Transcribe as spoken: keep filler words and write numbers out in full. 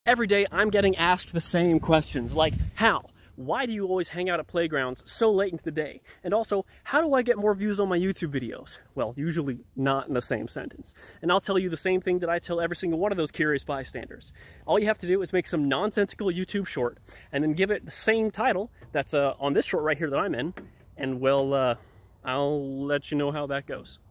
Every day I'm getting asked the same questions, like how? Why do you always hang out at playgrounds so late into the day? And also, how do I get more views on my YouTube videos? Well, usually not in the same sentence. And I'll tell you the same thing that I tell every single one of those curious bystanders. All you have to do is make some nonsensical YouTube short, and then give it the same title that's uh, on this short right here that I'm in, and well, uh, I'll let you know how that goes.